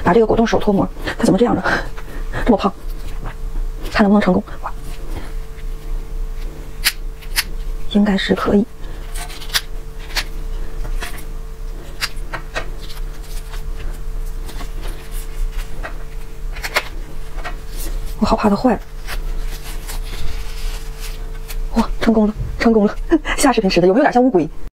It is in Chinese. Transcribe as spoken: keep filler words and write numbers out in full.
把这个果冻手脱膜，它怎么这样呢？这么胖，看能不能成功？哇，应该是可以。我好怕它坏了。哇，成功了，成功了！下视频吃的有没有点像乌龟？